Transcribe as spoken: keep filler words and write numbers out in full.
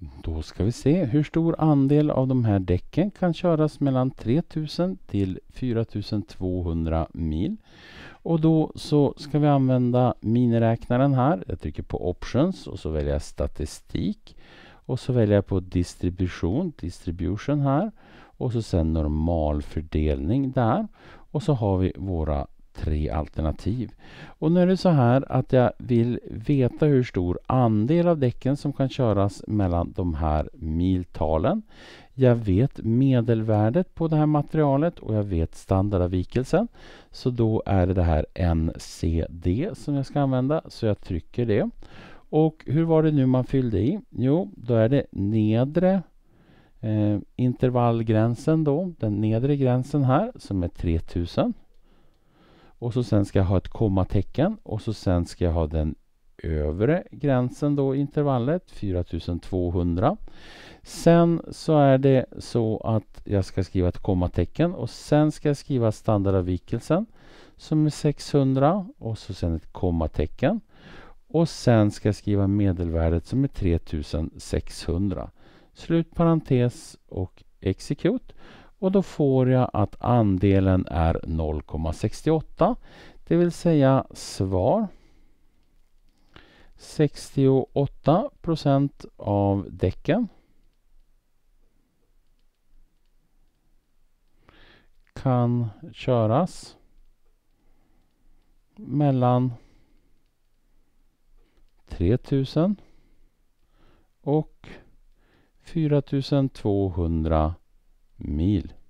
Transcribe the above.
Då ska vi se hur stor andel av de här däcken kan köras mellan tre tusen till fyra tusen tvåhundra mil. Och då så ska vi använda miniräknaren här. Jag trycker på options och så väljer jag statistik. Och så väljer jag på distribution, distribution här. Och så sen normalfördelning där. Och så har vi våra tre alternativ. Och nu är det så här att jag vill veta hur stor andel av däcken som kan köras mellan de här miltalen. Jag vet medelvärdet på det här materialet och jag vet standardavvikelsen. Så då är det det här N C D som jag ska använda. Så jag trycker det. Och hur var det nu man fyllde i? Jo, då är det nedre eh, intervallgränsen då. Den nedre gränsen här som är tre tusen. Och så sen ska jag ha ett kommatecken. Och så sen ska jag ha den övre gränsen då, intervallet, fyra tusen tvåhundra. Sen så är det så att jag ska skriva ett kommatecken. Och sen ska jag skriva standardavvikelsen som är sexhundra. Och så sen ett kommatecken. Och sen ska jag skriva medelvärdet som är tre tusen sexhundra. Slutparentes och execute. Och då får jag att andelen är noll komma sextioåtta. Det vill säga svar. sextioåtta procent av däcken kan köras mellan tre tusen och fyra tusen tvåhundra mil.